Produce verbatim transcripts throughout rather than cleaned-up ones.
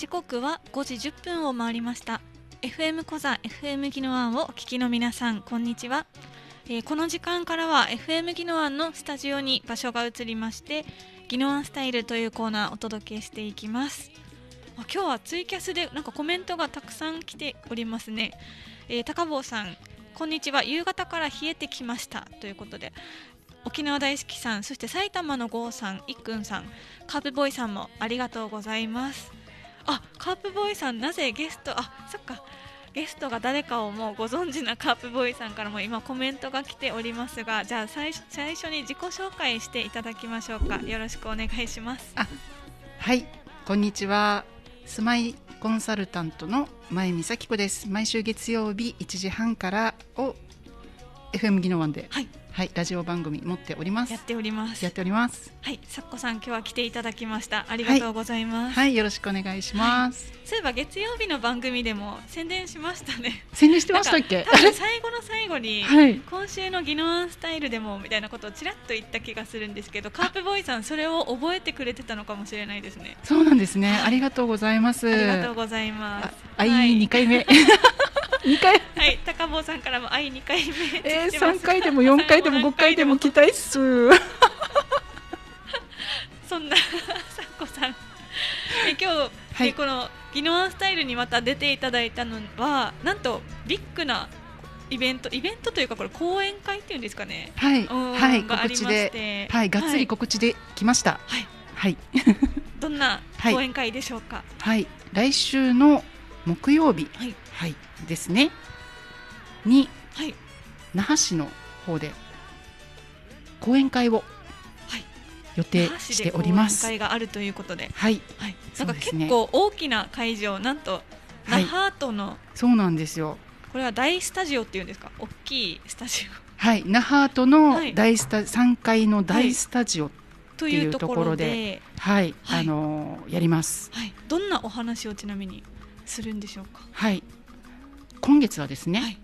時刻はごじじゅっぷんを回りました。 エフエム コザ エフエム ギノワンをお聞きの皆さん、こんにちは。えー、この時間からは エフエム ギノワンのスタジオに場所が移りまして、ギノワンスタイルというコーナーをお届けしていきます。あ、今日はツイキャスでなんかコメントがたくさん来ておりますね。えー、高坊さん、こんにちは。夕方から冷えてきましたということで、沖縄大好きさん、そして埼玉の郷さん、いっくんさん、カープボーイさんもありがとうございます。あ、カープボーイさん、なぜゲスト、あ、そっか、ゲストが誰かをもうご存知なカープボーイさんからも今コメントが来ておりますが、じゃあ 最, 最初に自己紹介していただきましょうか。よろしくお願いします。 あ、はい、こんにちは。スマイコンサルタントの前見咲子です。毎週月曜日いちじはんからを エフエム ギノワンで、はいはい、ラジオ番組持っております。 やっておりますやっております。 はい、さっこさん、今日は来ていただきました。ありがとうございます。 はい、はい、よろしくお願いします。 はい、そういえば月曜日の番組でも宣伝しましたね。 宣伝してましたっけ？ 多分最後の最後に、はい、今週のギノワンスタイルでもみたいなことをちらっと言った気がするんですけど、カープボーイさん、それを覚えてくれてたのかもしれないですね。 そうなんですね、はい、ありがとうございます。 ありがとうございます。 あ、はい、にかいめにかい、 はい、高坊さんからも愛にかいめ、 えー、さんかいでもよんかいでもごかいでも来たいっすそんなさっこさん、え今日、はい、このギノワンスタイルにまた出ていただいたのは、なんとビッグなイベントイベントというか、これ講演会っていうんですかね。 はい、はい、告知で、はい、がっつり告知で来ました。はい、はい、 どんな講演会でしょうか。 はい、はい、来週の木曜日、はいはい、ですねに、はい、那覇市の方で講演会を予定しております。 講演会があるということで、 はい、 はい、なんか結構大きな会場、なんと那覇との、はい、 そうなんですよ。 これは大スタジオっていうんですか、大きいスタジオ、 はい、那覇との大スタ、はい、さんがいの大スタジオっていうところで、はい、はい、あのー、やります。はい、 どんなお話をちなみにするんでしょうか。 はい、今月はですね、はい、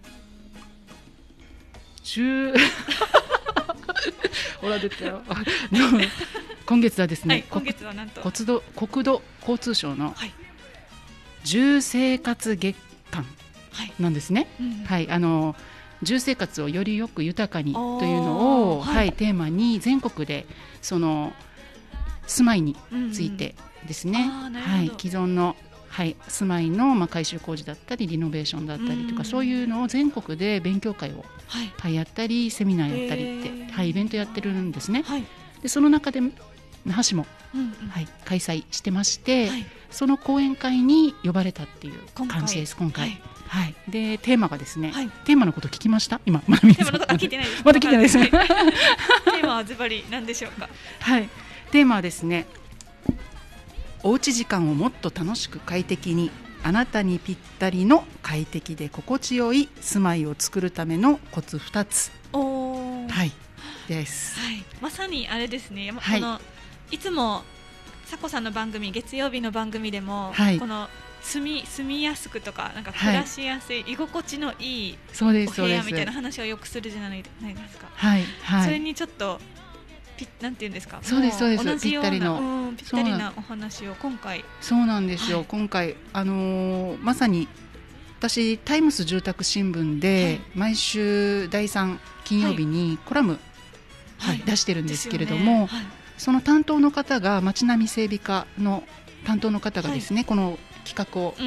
ほら出たよ今月はですね、はい、 今月はなんと国土、国土交通省の住生活月間なんですね。はい、うん、はい、あの住生活をよりよく豊かにというのを、はいはい、テーマに全国でその住まいについてですね、うんうん、はい、既存の、はい、住まいの、まあ、改修工事だったりリノベーションだったりとか、そういうのを全国で勉強会を、はい、やったりセミナーやったりって、はい、イベントやってるんですね。はい、でその中で那覇市も、うんうん、はい、開催してまして、はい、その講演会に呼ばれたっていう感じです今回。はいはい、でテーマがですね、はい、テーマのこと聞きました今まだテーマのこと聞いてないですまだ聞いてないですねテーマはズバリ何でしょうか。 はい、テーマはですね、おうち時間をもっと楽しく快適に、あなたにぴったりの快適で心地よい住まいを作るためのコツふたつ、お、はい、です、 はい、まさにあれですね、はい、このいつもさこさんの番組、月曜日の番組でも、はい、この住み、住みやすくとか、なんか暮らしやすい、はい、居心地のいいお部屋みたいな話をよくするじゃないですか。はいはい、それにちょっとピなんていうんですか、 そうですそうです、 同じようなぴったりの、 うん、ぴったりなお話を今回。 そうなんですよ、はい、今回、あのー、まさに私タイムス住宅新聞で、はい、毎週だいさん金曜日にコラム、はいはい、出してるんですけれども、はい、その担当の方が街並み整備課の担当の方がですね、はい、この企画を、うんうん、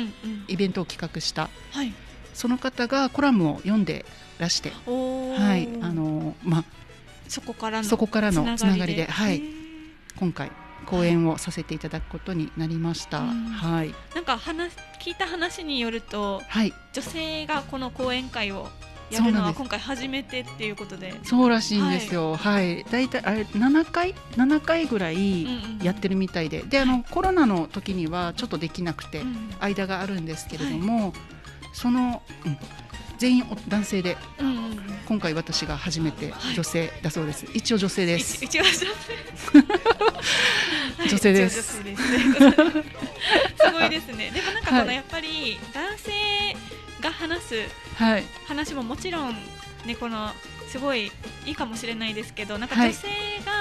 イベントを企画した、はい、その方がコラムを読んでらして、はい、あのまあ、 そこからのそこからのつながりで、はい、今回講演をさせていただくことになりました。はい、 なんか話聞いた話によると、はい、女性がこの講演会をやるのは今回初めてっていうことで、 そうらしいんですよ。はい、はい、だいたいあれななかいななかいぐらいやってるみたいで、うんうん、であのコロナの時にはちょっとできなくて、うん、間があるんですけれども、はい、その、うん、全員男性で、うんうん、今回私が初めて女性だそうです。はい、一応女性です。 一応女性女性です。 すごいですね。でもなんかこの、はい、やっぱり男性が話す話ももちろんね、このすごいいいかもしれないですけど、なんか女性が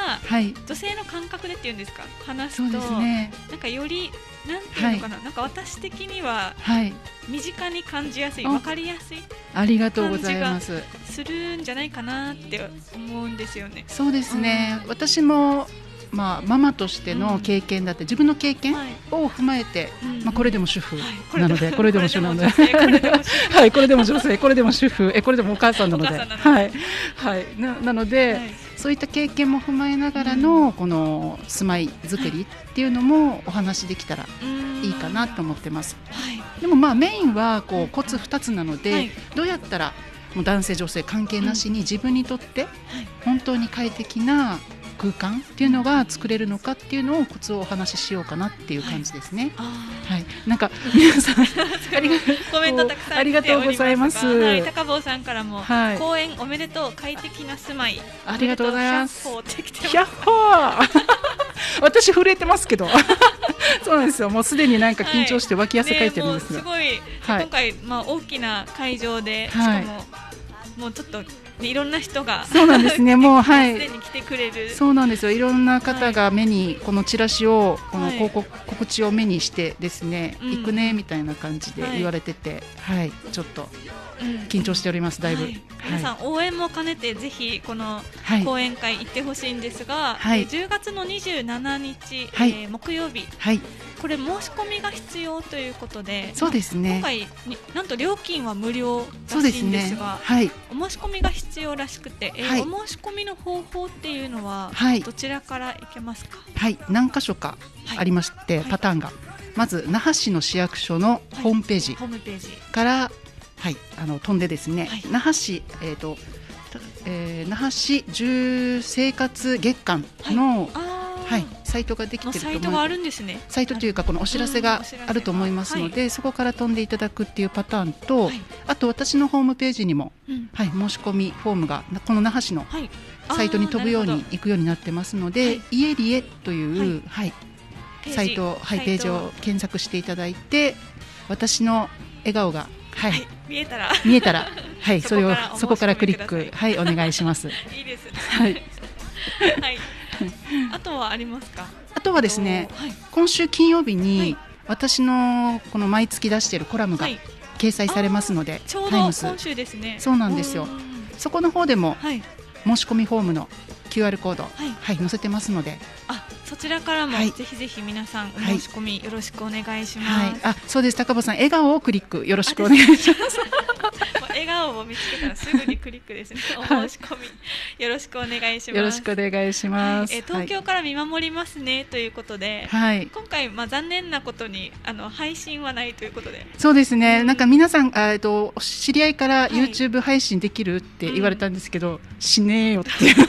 が、はい、女性の感覚でっていうんですか、話すと、そうですね、なんかよりなんていうのかな、はい、なんか私的には身近に感じやすい、分かりやすいありがとうございます。 するんじゃないかなって思うんですよね。 そうですね、うん、私もまあ、ママとしての経験だって、うん、自分の経験を踏まえて、はい、まあ、これでも主婦なので、はい、これでも主婦なので、はい、これでも女性、これでも主婦、えこれでもお母さんなので、はい、はい、な, なので、はい、そういった経験も踏まえながらの、うん、この住まい作りっていうのもお話できたらいいかなと思ってます。はい、でもまあメインはこうコツふたつなので、はい、どうやったらもう男性女性関係なしに自分にとって本当に快適な空間っていうのが作れるのかっていうのをコツをお話ししようかなっていう感じですね。はい、はい、なんか皆さんありがコメントたくさんありがとうございます。 はい、高坊さんからも、はい、公演おめでとう、快適な住まい、 ありがとうございます。 ヒャッホー私震えてますけどそうなんですよ、もうすでになんか緊張して脇汗かいてるんですが、 はいね、すごい、はい、今回、まあ、大きな会場で、しかも、はい、もうちょっといろんな人がそうなんですね、もうはい、 すでに来てくれる、 そうなんですよ、いろんな方が目にこのチラシを、この広告、告知を目にしてですね、はい、行くねみたいな感じで言われてて、はい、はい、ちょっと緊張しております、だいぶ、はい、 皆さん応援も兼ねてぜひこの講演会行ってほしいんですが、はい、じゅうがつのにじゅうしちにち、はい、えー、木曜日、はい、これ申し込みが必要ということで、 そうですね、 今回なんと料金は無料らしいんですが、はい、お申し込みが必要らしくて、えーはい、お申し込みの方法っていうのはどちらからいけますか？ はい、何箇所かありまして、はい、パターンが、まず那覇市の市役所のホームページから、はいはい、あの飛んでですね、はい、那覇市、えーとえー、那覇市住生活月間の、はいはい、サイトができてると思います。 サイトがあるんですね。 サイトというかこのお知らせがあると思いますので、はい、そこから飛んでいただくっていうパターンと、はい、あと私のホームページにも、うん、はい、申し込みフォームがこの那覇市のサイトに飛ぶように行くようになってますので、はい、家リエという、はいはい、サイト、はい、ページを検索していただいて、私の笑顔がはいはい、 見えたら見えたらはい、それをそこからクリック、はい、お願いします。 いいですね。 はい、 はい、あとはありますか？ あとはですね、はい、今週金曜日に、はい、私のこの毎月出しているコラムが掲載されますので、はい、 ちょうど今週ですね。 そうなんですよ。そこの方でも、はい、申し込みフォームの キューアール コード、はいはい、載せてますので、 あ、そちらからも、はい、ぜひぜひ皆さんお申し込みよろしくお願いします。はい、 あ、そうです。高坊さん、笑顔をクリックよろしくお願いします。 笑顔を見つけたらすぐにクリックですね。お申し込みよろしくお願いします。 よろしくお願いします。 はい、え東京から見守りますね、はい、ということで、はい、今回、まあ、残念なことにあの配信はないということで。 そうですね、うん、なんか皆さん、あ、えっと、知り合いから YouTube 配信できるって言われたんですけど、うん、しねえよって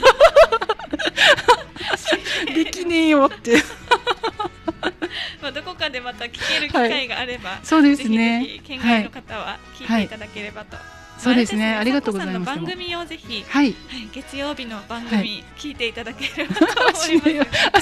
できねえよってまあどこかでまた聞ける機会があれば、はい、 そうですね、 ぜひぜひ県外の方は聞いていただければと、はいはい、 そうですね、ありがとうございます。 番組をぜひ、はいはい、月曜日の番組聞いていただければと思います。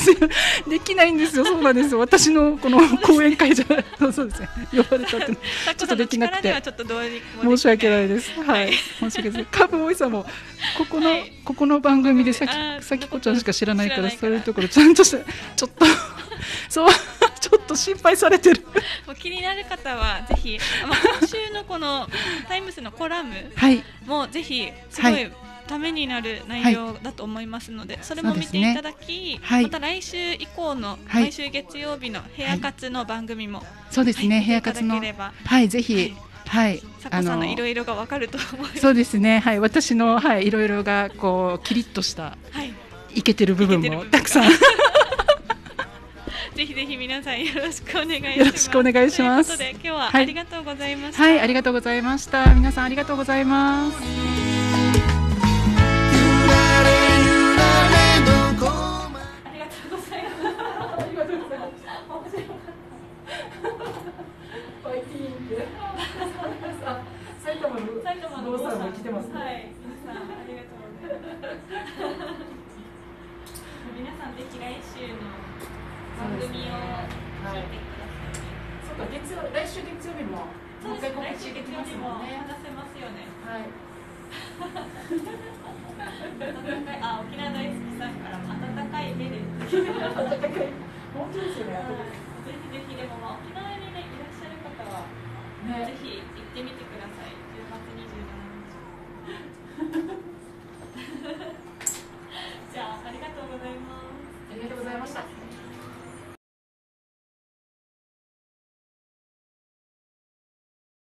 はい、できないんですよ。そうなんですよ。私のこの講演会じゃそうですね、呼ばれたってちょっとできなくて申し訳ないです。はい、申し訳ないです。カブおいさんもここの、はい、ここの番組でさきさきこちゃんしか知らないから、そういうところちゃんとしてちょっとそうちょっと心配されてる。 もう気になる方はぜひ、まあ、今週のこのタイムスのコラムもぜひすごいためになる内容だと思いますので、はい、それも見ていただき、ね、はい、また来週以降の毎週月曜日のヘアカツの番組も、はい、 そうですね、ヘアカツの、はい、ぜひ、はいはい、 佐古さんのいろいろがわかると思います。 そうですね、はい、私のはいろいろがこうキリッとしたイケてる部分もたくさんぜひぜひ皆さんよろしくお願いします。 よろしくお願いします。 ということで今日はありがとうございました。 はい、はい、ありがとうございました。皆さんありがとうございます。埼玉の埼玉の郷さんも来てますね。はい、皆さんありがとうございます。 皆さんぜひ来週の番組を聞いてください。 そうか、月曜、来週月曜日ももう一回告知できますもんね。 話せますよね。はい。 あ、 沖縄大好きさんから温か本当ですよね。 ぜひぜひ、でもまあ沖縄にねいらっしゃる方は、ね、ぜひ行ってみてください。じゅうがつにじゅうしちにち。じゃあありがとうございます。 ありがとうございました。